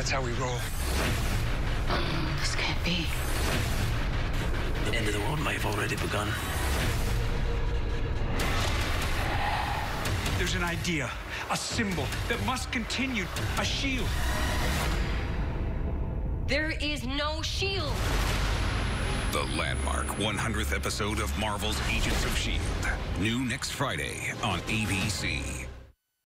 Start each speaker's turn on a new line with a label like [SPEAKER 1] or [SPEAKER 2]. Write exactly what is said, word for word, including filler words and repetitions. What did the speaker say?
[SPEAKER 1] That's how we roll.
[SPEAKER 2] This can't be.
[SPEAKER 3] The end of the world might have already begun.
[SPEAKER 1] There's an idea, a symbol that must continue, a shield.
[SPEAKER 2] There is no shield.
[SPEAKER 4] The landmark one hundredth episode of Marvel's Agents of S H I E L D. New next Friday on A B C.